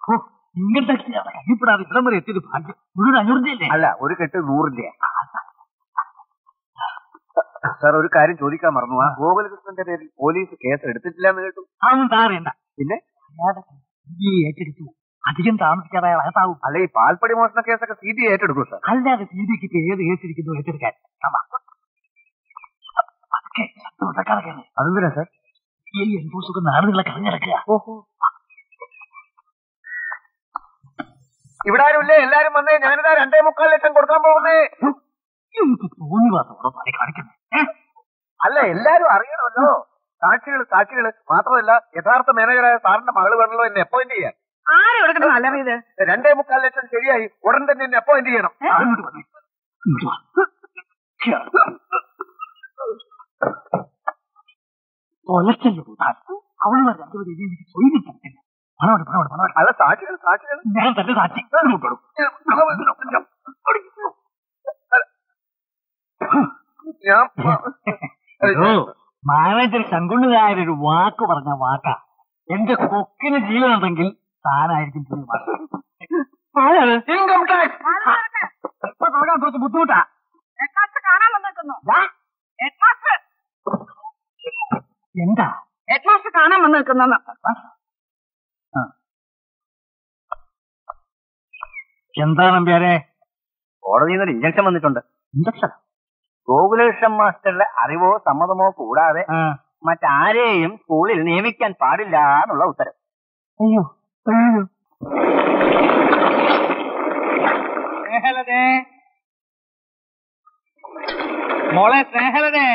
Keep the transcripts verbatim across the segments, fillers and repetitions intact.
Income tax കയ്യപ്പെടാതെ ഇവിടം വരെ എത്തിയത് ഭാഗ്യം. മുഴുവൻ അഞ്ഞൂറിന്റെ അല്ല, ഒരു കെട്ട് നൂറിന്റെ. സാർ, ഒരു കാര്യം ചോദിക്കാൻ മറന്നു. ആ ഗോകുലകൃഷ്ണന്റെ പേരിൽ പോലീസ് കേസ് എടുത്തിട്ടില്ല എന്ന് കേട്ടു. അതൊന്നും താറിയണ്ട. പിന്നെ ഈ ഏറ്റെടുത്തു അധികം താമസിക്കാതെ അകത്താവും. അല്ല, ഈ പാൽപ്പടി മോഷണ കേസൊക്കെ സി ബി ഐ ഏറ്റെടുക്കും സാർ. അല്ലാതെ സി ബി ഐക്ക് ഏത് കേസിരിക്കുന്നു ഏറ്റെടുക്കാൻ? അതെന്തിനാ സാർ? ഈ എൻഫോഴ്സൊക്കെ നാടുകളെ കളഞ്ഞിറക്കുക. ഓഹോ, ഇവിടെ ആരുമില്ലേ? എല്ലാരും വന്നേ. ഞാനിതാ രണ്ടേ മുക്കാൽ ലക്ഷം കൊടുക്കാൻ പോകുന്നേ. കാണിക്കുന്നേ അല്ല, എല്ലാരും അറിയണമല്ലോ. സാക്ഷികൾ സാക്ഷികൾ മാത്രമല്ല, യഥാർത്ഥ മാനേജറായ സാറിന്റെ മകള് വേണമല്ലോ എന്നെ അപ്പോയിന്റ് ചെയ്യാൻ. രണ്ടേ മുക്കാൽ ലക്ഷം ശരിയായി. ഉടൻ തന്നെ എന്നെ അപ്പോയിന്റ് ചെയ്യണം. അവള് രണ്ടുപേരും എനിക്ക് ചോദിച്ചിട്ടില്ല. അല്ല, സാക്ഷികൾ സാക്ഷികൾ ഞാൻ തന്നെ സാക്ഷി. മാനേജർ ശങ്കുണ്ണിതായൊരു വാക്ക് പറഞ്ഞ വാക്കാ. എന്റെ കൊക്കിന് ജീവനുണ്ടെങ്കിൽ താനായിരിക്കും ഇൻകം ടാക്സ് ഇപ്പൊ തുടങ്ങാൻ കുറച്ച് ബുദ്ധിമുട്ടാ. എന്താ ഹെഡ്മാസ്റ്റർ കാണാൻ വന്ന് നിൽക്കുന്ന? എന്താ നമ്പ്യാരെ? കോടതിയിൽ നിന്ന് ഇഞ്ചക്ഷൻ വന്നിട്ടുണ്ട്. ഇഞ്ചക്ഷൻ? ഗോകുലകൃഷ്ണൻ മാസ്റ്ററുടെ അറിവോ സമ്മതമോ കൂടാതെ മറ്റാരെയും സ്കൂളിൽ നിയമിക്കാൻ പാടില്ല എന്നുള്ള ഉത്തരം. അയ്യോ അയ്യോ. സ്നേഹലതേ, മോളെ സ്നേഹലതേ.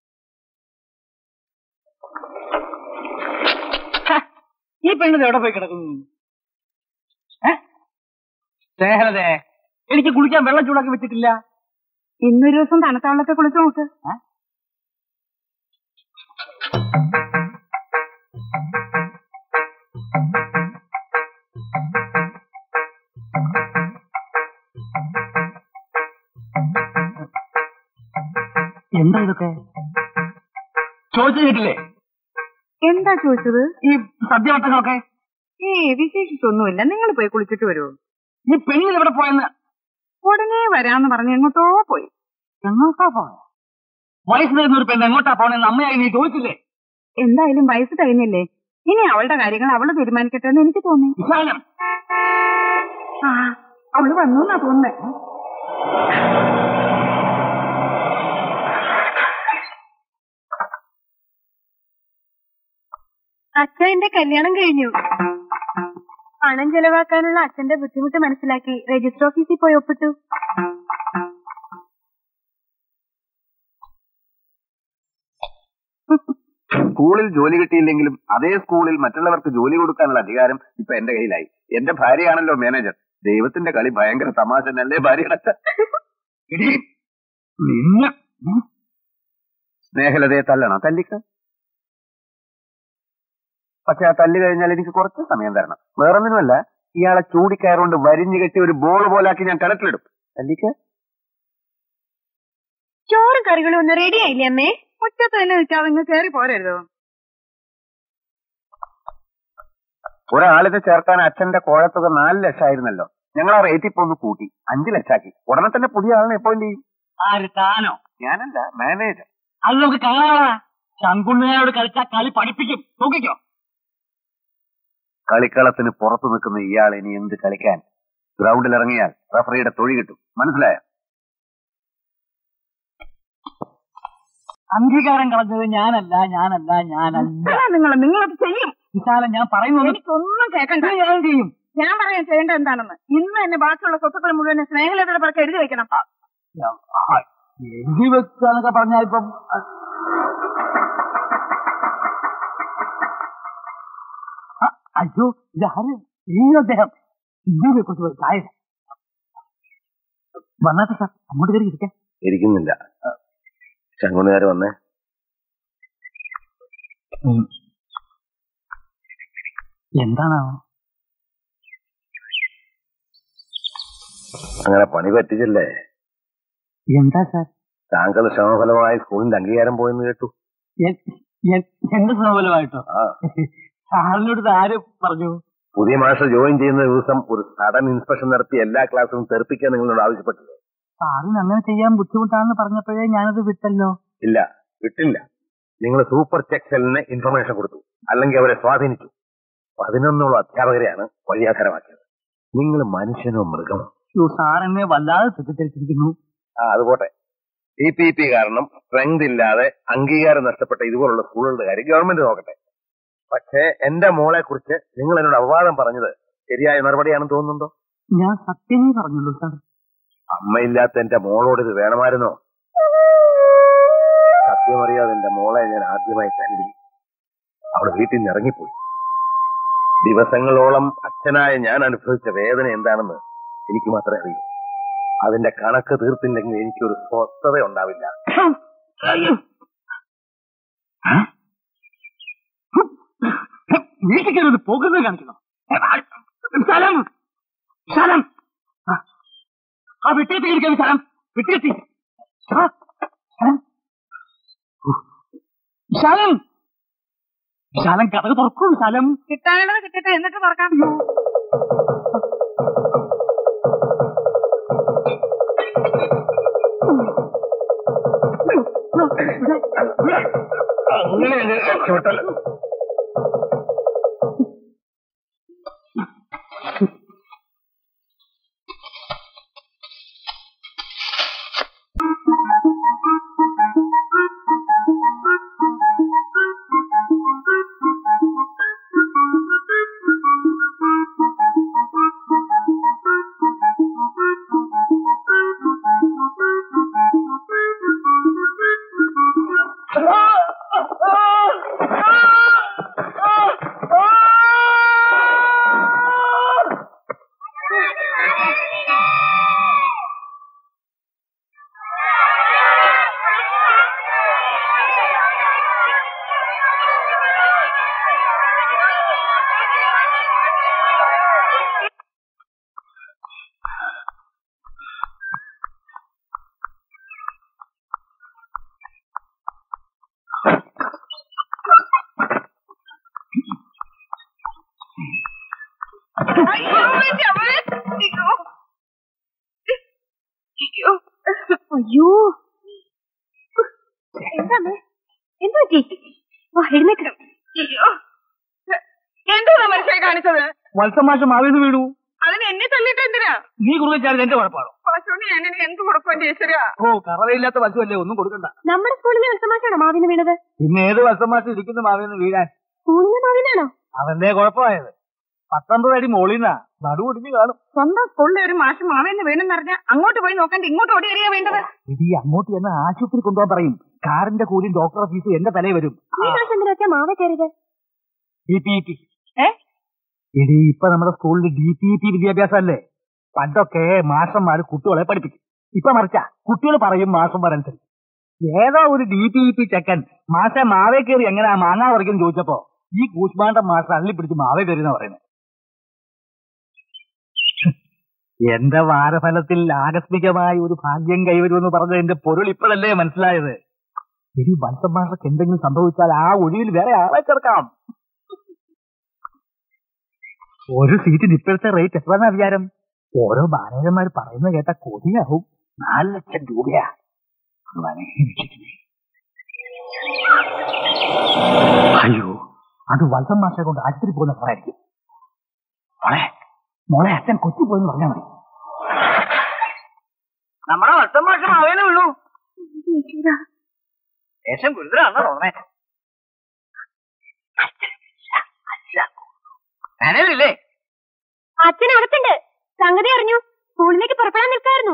ഈ പെണ്ണത് എവിടെ പോയി കിടക്കുന്നു? സ്നേഹലതേ, എനിക്ക് കുളിക്കാൻ വെള്ളം ചൂടാക്കി വെച്ചിട്ടില്ല. ഇന്നൊരു ദിവസം തണുത്ത വെള്ളത്തെ കുളിച്ചു നോക്ക്. എന്താ ഇതൊക്കെ? ചോദിച്ചു കേട്ടില്ലേ? എന്താ ചോദിച്ചത്? ഈ സദ്യവട്ടങ്ങളൊക്കെ. ഏ വിശേഷിച്ചൊന്നുമില്ല. നിങ്ങൾ പോയി കുളിച്ചിട്ട് വരുമോ? ഈ പെണ്ണിൽ എവിടെ പോയെന്ന്? ഉടനെ വരാന്ന് പറഞ്ഞ് എങ്ങോട്ടോ പോയി. എങ്ങോട്ടാ പോയ? വയസ്സ് തരുന്ന ഒരു പെണ്ണ് എങ്ങോട്ടാ പോണെന്ന് അമ്മയായി നീ ചോദിച്ചില്ലേ? എന്തായാലും വയസ്സ് കഴിഞ്ഞില്ലേ, ഇനി അവളുടെ കാര്യങ്ങൾ അവള് തീരുമാനിക്കട്ടെ എന്ന് എനിക്ക് തോന്നി. വിശാലം, ആ അവള് വന്നു എന്നാ തോന്നുന്നേ. അച്ഛന്റെ കല്യാണം കഴിഞ്ഞു. പണം ചെലവാക്കാനുള്ള അച്ഛന്റെ ബുദ്ധിമുട്ട് മനസ്സിലാക്കി രജിസ്റ്റർ ഓഫീസിൽ പോയി ഒപ്പിട്ടു. സ്കൂളിൽ ജോലി കിട്ടിയില്ലെങ്കിലും അതേ സ്കൂളിൽ മറ്റുള്ളവർക്ക് ജോലി കൊടുക്കാനുള്ള അധികാരം ഇപ്പൊ എന്റെ കയ്യിലായി. എന്റെ ഭാര്യയാണല്ലോ മാനേജർ. ദൈവത്തിന്റെ കളി ഭയങ്കര തമാശ അല്ലേ ഭാര്യയുടെ? സ്നേഹലതയെ തല്ലണോ? തല്ലിക്ക. പക്ഷെ ആ തല്ല് കഴിഞ്ഞാൽ എനിക്ക് കുറച്ച് സമയം തരണം. വേറൊന്നിനുമല്ല, ഇയാളെ ചൂടിക്കയറുകൊണ്ട് വരിഞ്ഞു കെട്ടി ഒരു ബോൾ പോലാക്കി ഞാൻ കിണറ്റിലിടും. തല്ലിക്ക. ചോറും കറികളും ഒന്നും റെഡി ആയില്ലേ അമ്മേ? മുറ്റത്ത് തന്നെ നിൽക്കാതെ കയറി പോരരുതോ? ഒരാളിനെ ചേർക്കാൻ അച്ഛന്റെ കോഴത്തുക നാല് ലക്ഷമായിരുന്നല്ലോ. ഞങ്ങൾ ആ റേറ്റ് ഇപ്പൊ ഒന്ന് കൂട്ടി അഞ്ചു ലക്ഷാക്കി. ഉടനെ തന്നെ പുതിയ ആളിനെ അപ്പോയിന്റ് ചെയ്യും. ആര്? താനോ? ഞാനല്ല, മാനേജർ. അത് നമുക്ക് കാണാ. ശങ്കുണ്ണിയോട് കളിച്ചാ കളി പഠിപ്പിക്കും. നോക്കിക്കോ. കളിക്കളത്തിന് പുറത്തു നിൽക്കുന്ന ഇയാൾ ഇനി എന്ത് കളിക്കാൻ? ഗ്രൗണ്ടിൽ ഇറങ്ങിയാൽ റഫറിയുടെ തൊഴി കിട്ടും. മനസ്സിലായോ? അംഗീകാരം കളഞ്ഞത് ഞാനല്ല ഞാനല്ല ഞാനല്ല നിങ്ങൾ നിങ്ങളത് ചെയ്യും. വിശാലം, ഞാൻ പറയുന്നത് എനിക്കൊന്നും കേൾക്കണ്ട. ഞാൻ ചെയ്യും. ഞാൻ പറയാൻ ചെയ്യേണ്ട എന്താണെന്ന് ഇന്ന് തന്നെ ബാക്കിയുള്ള സ്വത്തുക്കൾ മുഴുവൻ സ്നേഹലതയുടെ പേർക്ക് എഴുതി വെക്കണം. എഴുതി വെക്കാന്നൊക്കെ പറഞ്ഞാൽ ഇപ്പം അയ്യോ ഇതാര്? ഈ അദ്ദേഹം ഇന്ത്യയെ കുറിച്ച് ചായ വന്നാട്ടെ സാർ, അങ്ങോട്ട് കയറി ഇരിക്കാൻ. ഇരിക്കുന്നില്ല. ശങ്കുണ്ണുകാർ വന്നേ. എന്താണോ? അങ്ങനെ പണി പറ്റിച്ചല്ലേ? എന്താ സാർ? താങ്കൾ ശ്രമഫലമായി സ്കൂളിന്റെ അംഗീകാരം പോയെന്ന് കേട്ടു. എന്റെ ശ്രമഫലമായിട്ടോ? സാറിനോട് ആര് പറഞ്ഞു? പുതിയ മാസ്റ്റർ ജോയിൻ ചെയ്യുന്ന ദിവസം ഒരു സഡൻ ഇൻസ്പെക്ഷൻ നടത്തി എല്ലാ ക്ലാസ്സും തെറിപ്പിക്കാൻ നിങ്ങളോട് ആവശ്യപ്പെട്ടില്ലേ? സാറിന് അങ്ങനെ ചെയ്യാൻ ബുദ്ധിമുട്ടാണെന്ന് പറഞ്ഞപ്പോഴേ ഞാനത് വിട്ടല്ലോ. ഇല്ല, വിട്ടില്ല. നിങ്ങൾ സൂപ്പർ ചെക്സലിന് ഇൻഫർമേഷൻ കൊടുത്തു, അല്ലെങ്കിൽ അവരെ സ്വാധീനിച്ചു. പതിനൊന്നോളം അധ്യാപകരെയാണ് വഴിയാധാരമാക്കിയത്. നിങ്ങൾ മനുഷ്യനോ മൃഗമോ? സാർ എന്നെ വല്ലാതെ തെറ്റിദ്ധരിച്ചിരിക്കുന്നു. ആ അതുപോട്ടെ. ഡി പി പി കാരണം സ്ട്രെങ്ത് ഇല്ലാതെ അംഗീകാരം നഷ്ടപ്പെട്ട ഇതുപോലുള്ള സ്കൂളുകളുടെ കാര്യം ഗവൺമെന്റ് നോക്കട്ടെ. പക്ഷേ എന്റെ മോളെ കുറിച്ച് നിങ്ങൾ എന്നോട് അപവാദം പറഞ്ഞത് ശരിയായ മറുപടിയാണെന്ന് തോന്നുന്നുണ്ടോ? ഞാൻ സത്യമേ പറഞ്ഞുള്ളൂ സാർ. അമ്മയില്ലാത്ത എന്റെ മോളോട് ഇത് വേണമായിരുന്നോ? സത്യമറിയാതെ എന്റെ മോളെ ഞാൻ ആദ്യമായി തല്ലി. അവൾ വീട്ടിൽ നിന്ന് ഇറങ്ങിപ്പോയി. ദിവസങ്ങളോളം അച്ഛനായ ഞാൻ അനുഭവിച്ച വേദന എന്താണെന്ന് എനിക്ക് മാത്രമേ അറിയൂ. അതിന്റെ കണക്ക് തീർത്തില്ലെങ്കിൽ എനിക്കൊരു സ്വസ്ഥത ഉണ്ടാവില്ല. വീട്ടിൽ കയറി പോകുന്നത് കാണിക്കണം. സ്ഥലം സ്ഥലം ആ വിട്ടിട്ട് ഇരിക്കുന്ന സ്ഥലം വിട്ടിട്ട് വിശാലം വിശാലം കഥ തുറക്കും. വിശാലം കിട്ടാനുള്ളത് കിട്ടട്ടെ, എന്നിട്ട് തുറക്കാം. അങ്ങനെ രക്ഷപ്പെട്ടല്ല. അയ്യോ എന്താ എന്ത് പറ്റി? എഴുന്നേക്കണം. എന്താ മനുഷ്യനെ കാണിച്ചത്? വത്സമാശം മാവേന്ന് വീണു. അതിന് എന്നെ തല്ലിട്ട് എന്തിനാ? നീ കുറുകച്ചാൽ എന്റെ കുഴപ്പമാണോ? പശുവിന് ഞാൻ എനിക്ക് എന്ത് കൊടുക്കും ഈശ്വരാ? ഓ കറവയില്ലാത്ത വശമല്ലേ, ഒന്നും കൊടുക്കണ്ട. നമ്മുടെ സ്കൂളിലെ വത്സമാശാണോ മാവിന് വീണത്? പിന്നെ ഏത് വത്സമാശം ഇരിക്കുന്ന മാവേന്ന് വീഴാൻ? സ്കൂളിലെ മാവിനാണോ? അവന്റെ കുഴപ്പമായത്. പത്തൊമ്പത് അടി മോളിന്നാ നടുവൊടിഞ്ഞു കാണും. സ്വന്തം സ്കൂളിലെ ഒരു മാഷ് മാവേന്ന് വീണെന്നറിഞ്ഞ അങ്ങോട്ട് പോയി നോക്കണ്ട ഇങ്ങോട്ട് ഓടി അറിയാ വേണ്ടത്. ഇടി അങ്ങോട്ട് എന്ന് ആശുപത്രി കൊണ്ടുപോകാൻ പറയും. കാറിന്റെ കൂലിയും ഡോക്ടറെ ഫീസും എന്റെ തലയിൽ വരും. മാവ കയറിയത് ഡി പി പി ഇടി ഇപ്പൊ നമ്മുടെ സ്കൂളിൽ ഡി പി പി വിദ്യാഭ്യാസം അല്ലേ? പണ്ടൊക്കെ മാഷന്മാര് കുട്ടികളെ പഠിപ്പിക്കും. ഇപ്പൊ മറിച്ചാ കുട്ടികൾ പറയും മാഷന്മാരനുസരിച്ച്. ഏതോ ഒരു ഡി പി പി ചെക്കൻ മാഷെ മാവേ കയറി എങ്ങനെയാ മാങ്ങാ പറിക്കും ചോദിച്ചപ്പോ ഈ കൂശ്മാണ്ട മാഷ അള്ളി പിടിച്ച് മാവേ കയറി എന്നാ പറയുന്നത്. എന്റെ വാരഫലത്തിൽ ആകസ്മികമായി ഒരു ഭാഗ്യം കൈവരുമെന്ന് പറഞ്ഞതിന്റെ പൊരുൾ ഇപ്പോഴല്ലേ മനസ്സിലായത്. ഇനി വത്സമാർക്ക് എന്തെങ്കിലും സംഭവിച്ചാൽ ആ ഒഴിയിൽ വേറെ ആളെ ചേർക്കാം. ഒരു സീറ്റിന് ഇപ്പോഴത്തെ റേറ്റ് എത്രയെന്നാ വിചാരം? ഓരോ മാനേജർമാർ പറയുന്നത് കേട്ട കൊതിയാവും. നാല് ലക്ഷം രൂപയാ. അയ്യോ അത് വത്സം മാഷെ കൊണ്ട് ആശുപത്രി പോകുന്ന സാറായിരിക്കും. മോളെ മോളെ അച്ഛൻ കൊച്ചി പോയെന്ന് പറഞ്ഞാൽ മതി. നമ്മുടെ വത്സം മാഷ മാവേനേ ഉള്ളൂ. ശേഷം ഗുരുതരാണോ തോന്നേ? ഞാനല്ലേ അച്ഛൻ അകത്തുണ്ട്. സംഗതി അറിഞ്ഞു. സ്കൂളിലേക്ക് പുറപ്പെടാൻ നിൽക്കായിരുന്നു.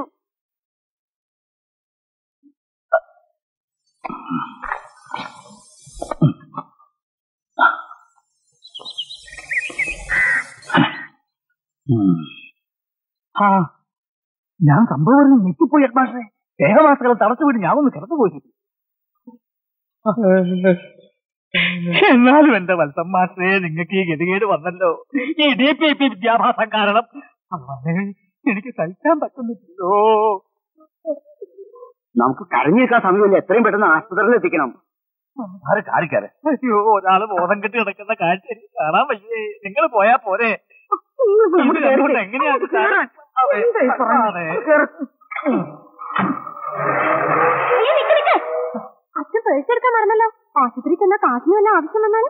ആ ഞാൻ സംഭവം ഞെട്ടിപ്പോയി ഹെഡ്മാസ്റ്ററെ. ഏകമാസങ്ങളെ തടസ്സുവിട്ട് ഞാൻ ഒന്ന് കിടന്നുപോയി. എന്നാലും എന്റെ വത്സം മാസ്റ്ററെ നിങ്ങൾക്ക് ഈ ഗതികേട് വന്നല്ലോ. ഈ ഡി പി പി വിദ്യാഭ്യാസം കാരണം എനിക്ക് സഹിക്കാൻ പറ്റുന്നില്ലല്ലോ. നമുക്ക് കരഞ്ഞു നിൽക്കാൻ സമയമില്ല. എത്രയും പെട്ടെന്ന് ആശുപത്രിയിൽ എത്തിക്കണം. ആര് കാണിക്കാരെ അയ്യോ ഒരാള് ബോധം കെട്ടി കിടക്കുന്ന കാഴ്ച എനിക്ക് കാണാൻ വയ്യേ. നിങ്ങൾ പോയാ പോരെ. എങ്ങനെയാണ് അച്ഛൻ പേഴ്സ് എടുക്കാൻ മറന്നല്ലോ. ആശുപത്രി ചെന്ന കാശിന് വല്ല ആവശ്യം വന്നാലും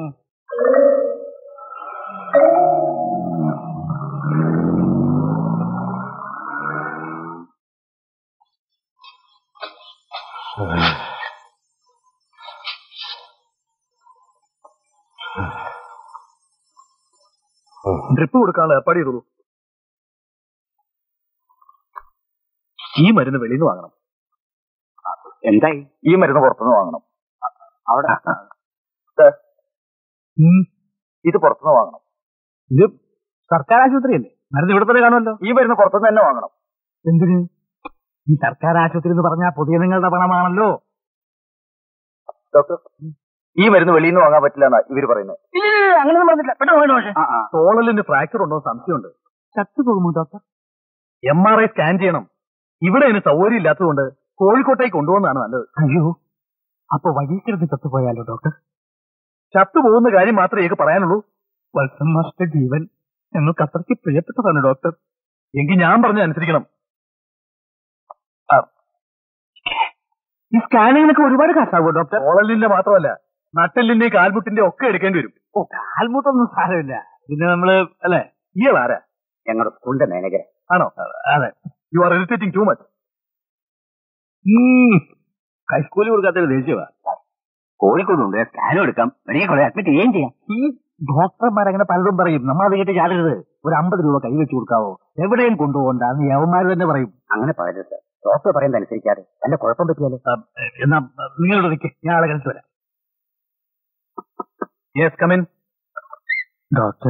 ഡ്രിപ്പ് കൊടുക്കാനുള്ള ഏർപ്പാട് ചെയ്തോളൂ. ഈ മരുന്ന് വെളിയിൽ നിന്ന് വാങ്ങണം. എന്തായി? ഈ മരുന്ന് പുറത്തുനിന്ന് വാങ്ങണം. അവിടെ ഇത് പുറത്തുനിന്ന് വാങ്ങണം. ഇത് സർക്കാർ ആശുപത്രിയല്ലേ, മരുന്ന് ഇവിടെ തന്നെ കാണുമല്ലോ. ഈ മരുന്ന് പുറത്തുനിന്ന് തന്നെ വാങ്ങണം. എന്തിന്? ഈ സർക്കാർ ആശുപത്രി എന്ന് പറഞ്ഞാൽ പൊതുജനങ്ങളുടെ പണമാണല്ലോ. ഡോക്ടർ, ഈ മരുന്ന് വെളിയിൽ നിന്ന് വാങ്ങാൻ പറ്റില്ല എന്നാ ഇവര് പറയുന്നത്. അങ്ങനെ പറഞ്ഞില്ല. പെട്ടെന്ന് തോളലിന് ഫ്രാക്ചർ ഉണ്ടോ സംശയമുണ്ട്. ചത്തു പോകുമോ doctor? M R I scan ചെയ്യണം. ഇവിടെ അതിന് സൗകര്യം ഇല്ലാത്തതുകൊണ്ട് കോഴിക്കോട്ടേക്ക് കൊണ്ടുപോകുന്നതാണ് നല്ലത്. അയ്യോ, അപ്പൊ വഴിക്കിടന്ന് ചത്തുപോയാലോ ഡോക്ടർ? ചത്തുപോകുന്ന കാര്യം മാത്രമേ എനിക്ക് പറയാനുള്ളൂ. വത്സം മാസ്റ്റർ ജീവൻ ഞങ്ങൾക്ക് അത്രയ്ക്ക് പ്രിയപ്പെട്ടതാണ് ഡോക്ടർ. എങ്കിൽ ഞാൻ പറഞ്ഞ അനുസരിക്കണം. ഈ സ്കാനിങ്ങിനൊക്കെ ഒരുപാട് കാശാവോ ഡോക്ടർ? തോളലിന്റെ മാത്രമല്ല, നട്ടെല്ലിന്റെ കാൽമുട്ടിന്റെ ഒക്കെ എടുക്കേണ്ടി വരും. ഓ, കാൽമുട്ടൊന്നും സാരമില്ല. പിന്നെ നമ്മള് അല്ലെ, ഇയാൾ ആരാ? ഞങ്ങളുടെ സ്കൂളിന്റെ മാനേജർ ആണോ? അതെ. You are irritating too much. ഹൈസ്കൂളിൽ കൊടുക്കാത്തൊരു ദേഷ്യമാ. കോഴിക്കോടുണ്ട്, സ്കാനും എടുക്കാം, വെളിയെ കുറെ അഡ്മിറ്റ് ചെയ്യുകയും ചെയ്യാം. ഈ ഡോക്ടർമാരങ്ങനെ പലതും പറയും. നമ്മൾ അത് കേട്ട് ചാടരുത്. ഒരു അമ്പത് രൂപ കൈവച്ച് കൊടുക്കാവോ, എവിടെയും കൊണ്ടുപോകണ്ടെന്ന് യവന്മാർ തന്നെ പറയും. അങ്ങനെ പറയരുത്. ഡോക്ടർ പറയുന്നത് അനുസരിക്കാതെ നല്ല കുഴപ്പം പറ്റിയാലോ. എന്നാ നിങ്ങളുടെ നിൽക്ക്, ഞാൻ ആളെ കഴിച്ചു വരാം. Yes, come in. ഡോക്ടർ,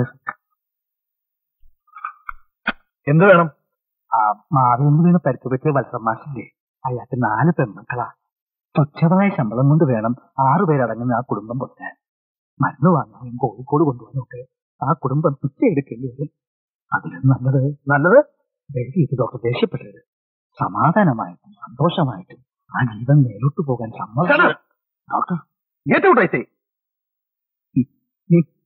എന്ത് വേണം? ആ മാറിയൊന്നു വീണ് പരിക്ക് പറ്റിയ വത്സമാഷില്ലേ, അയാൾക്ക് നാല് പെൺമക്കളാ. തുച്ഛമായ ശമ്പളം കൊണ്ട് വേണം ആറുപേരടങ്ങുന്ന ആ കുടുംബം പൊട്ടാൻ. മരുന്ന് വാങ്ങാനും കോഴിക്കോട് കൊണ്ടുപോകാനൊക്കെ ആ കുടുംബം പിച്ചയെടുക്കേണ്ടി വരും. അതിലും നല്ലത് നല്ലത് ദയചെയ്ത് ഡോക്ടർ ദേഷ്യപ്പെട്ടത് സമാധാനമായിട്ടും സന്തോഷമായിട്ടും ആ ജീവൻ മേലോട്ട് പോകാൻ സമ്മതം. Doctor, get out I say.